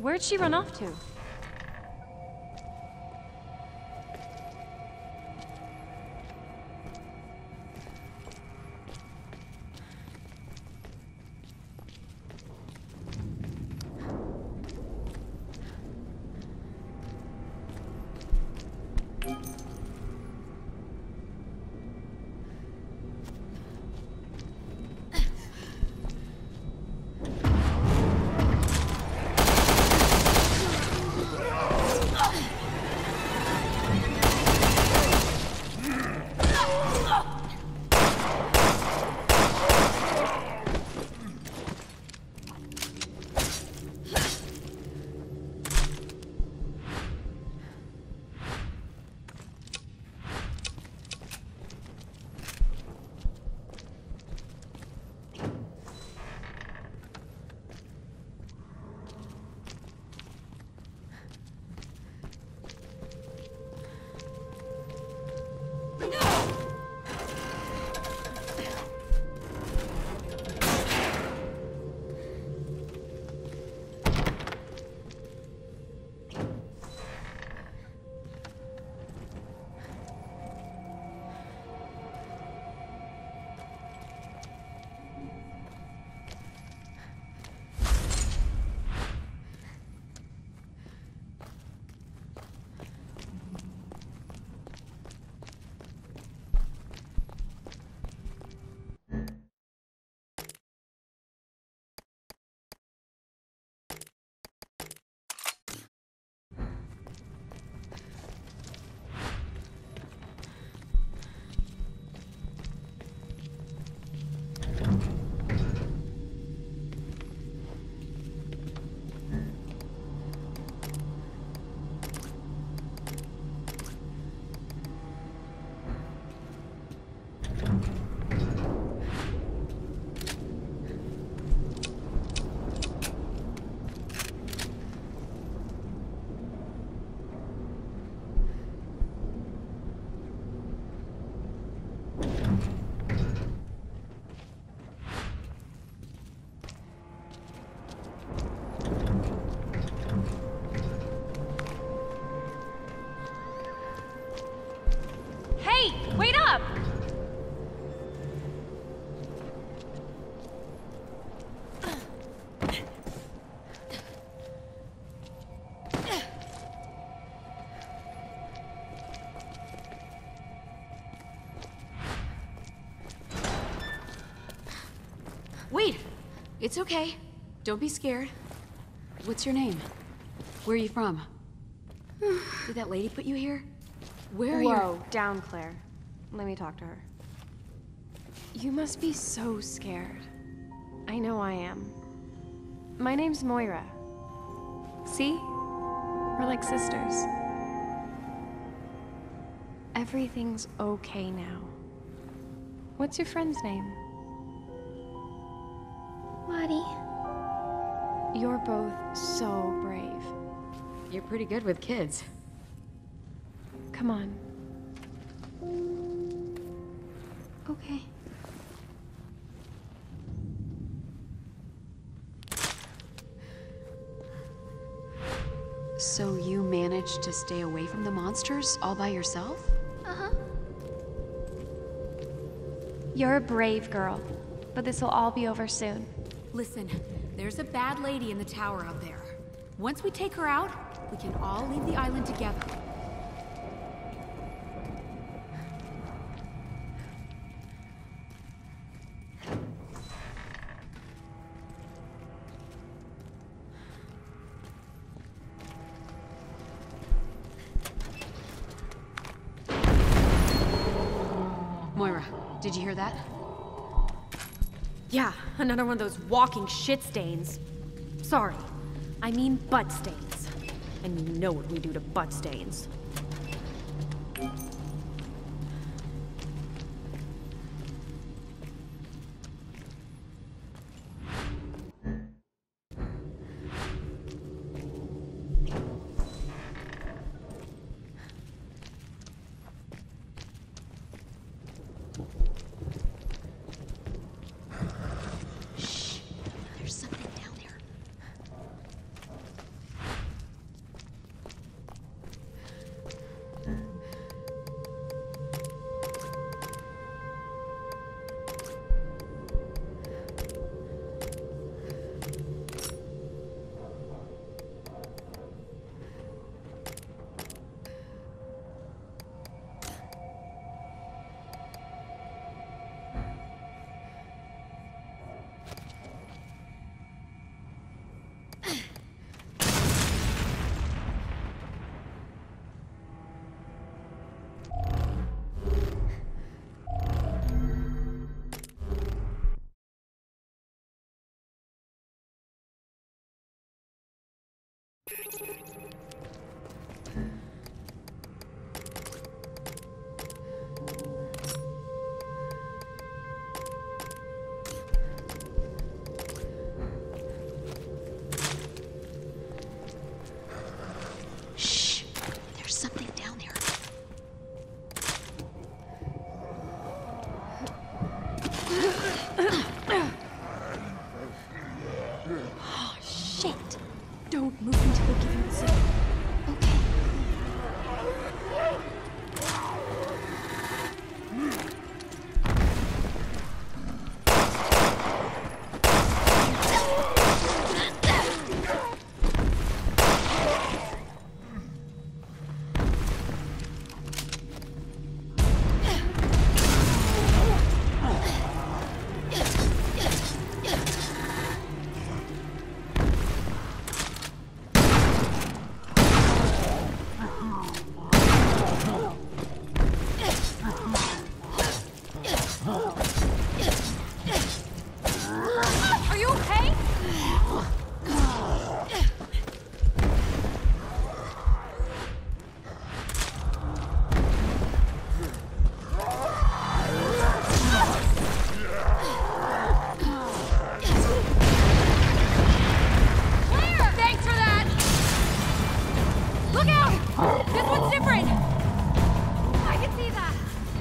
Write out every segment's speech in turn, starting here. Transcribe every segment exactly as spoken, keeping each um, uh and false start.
Where'd she run off to? Wait! It's okay. Don't be scared. What's your name? Where are you from? Did that lady put you here? Where are you? Whoa, down, Claire. Let me talk to her. You must be so scared. I know I am. My name's Moira. See? We're like sisters. Everything's okay now. What's your friend's name? Maddie. You're both so brave. You're pretty good with kids. Come on. Okay. So you managed to stay away from the monsters all by yourself? Uh-huh. You're a brave girl, but this will all be over soon. Listen, there's a bad lady in the tower out there. Once we take her out, we can all leave the island together. Moira, did you hear that? Yeah, another one of those walking shit stains. Sorry, I mean butt stains. And you know what we do to butt stains. Shh! There's something down there. Oh, shit! Don't move until I give you the signal. Okay. Are you okay? Claire! Thanks for that! Look out! This one's different! I can see that!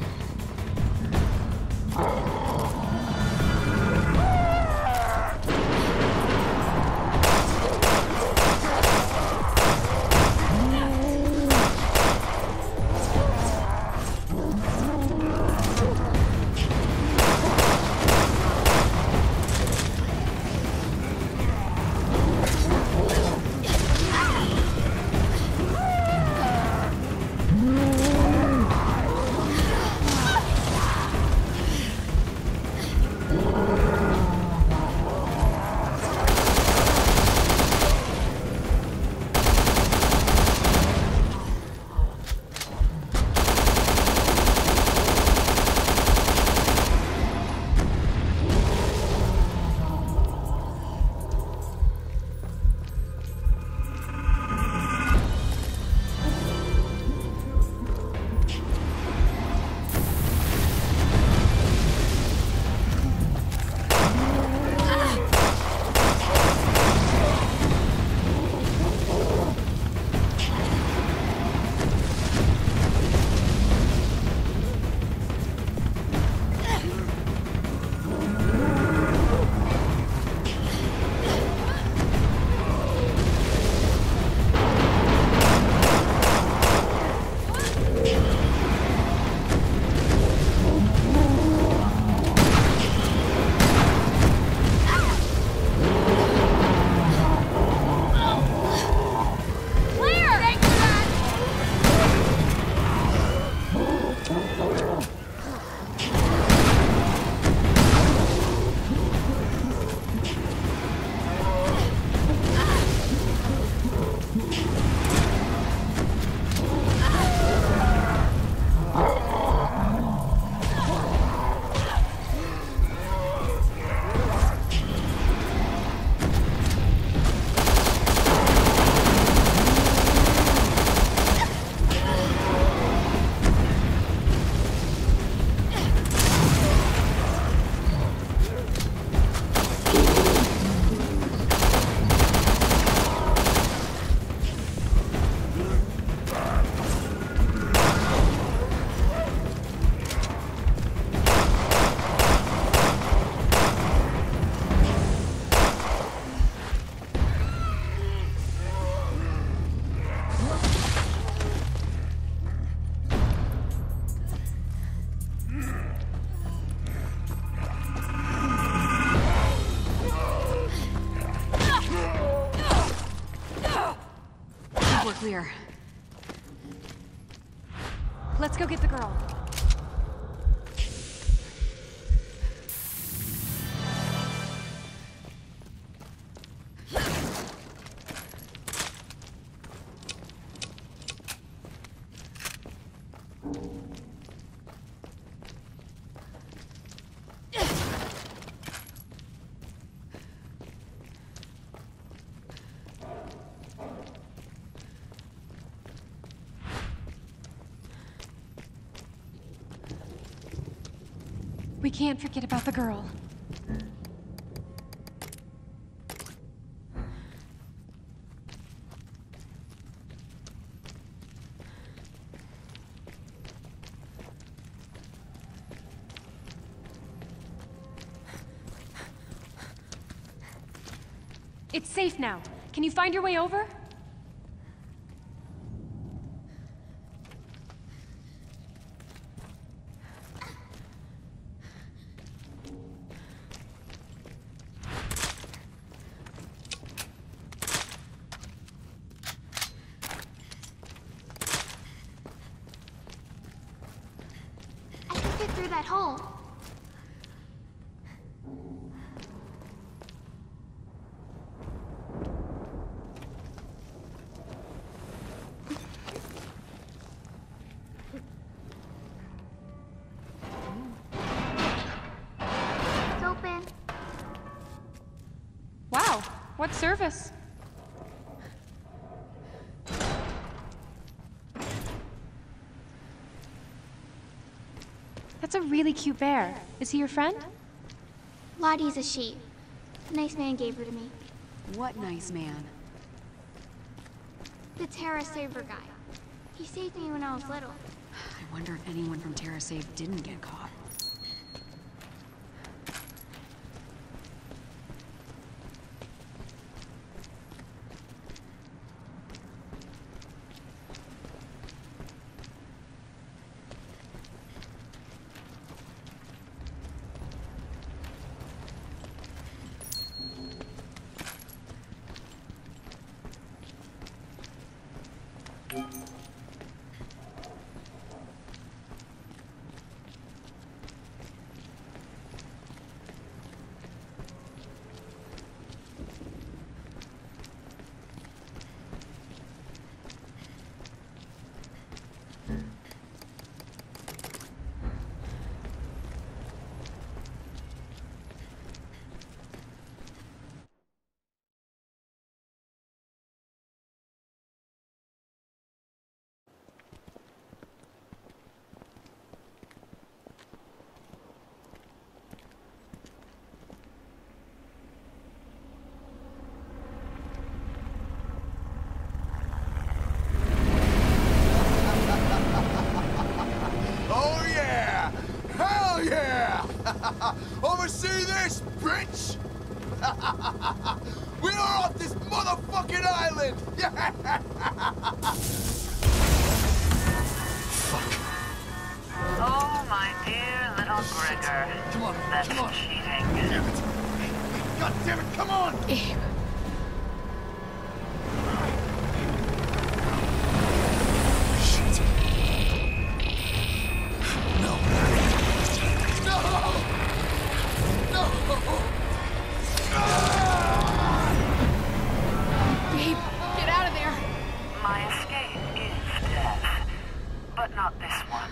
Clear. Let's go get the girl. We can't forget about the girl. It's safe now. Can you find your way over? I can fit through that hole. It's open. Wow, what service? That's a really cute bear. Is he your friend? Lottie's a sheep. A nice man gave her to me. What nice man? The Terra Saber guy. He saved me when I was little. I wonder if anyone from Terra Save didn't get caught. Oversee this, bitch! We are off this motherfucking island! Fuck. Oh, my dear little Gregor. Come on, That's come on. cheating. Damn it. God damn it, come on! Abe. Shit. No. No! No! Babe, get out of there! My escape is death, but not this one.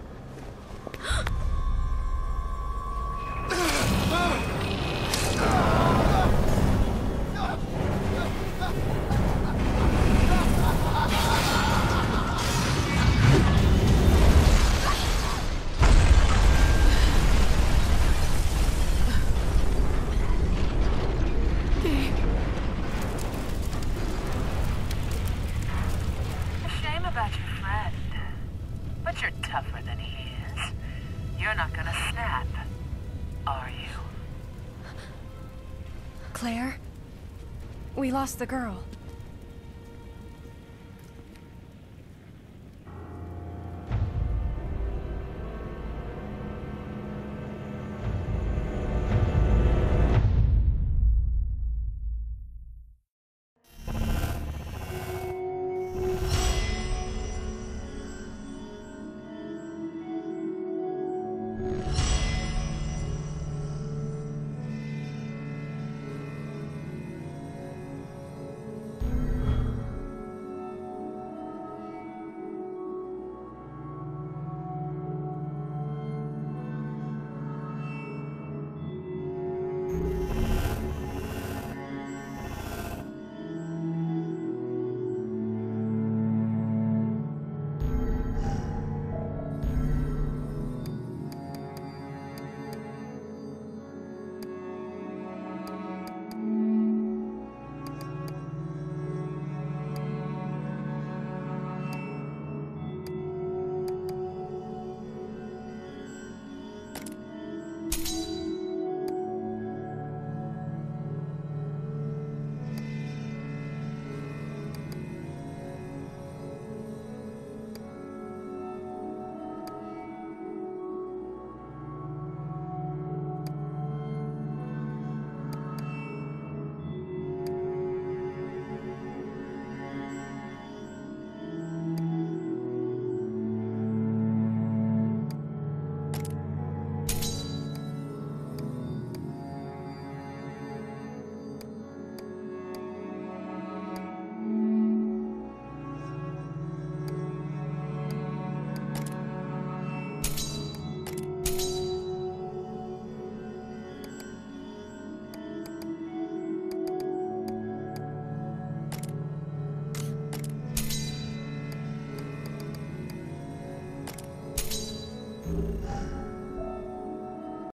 Shame about your friend, but you're tougher than he is. You're not gonna snap, are you? Claire? We lost the girl.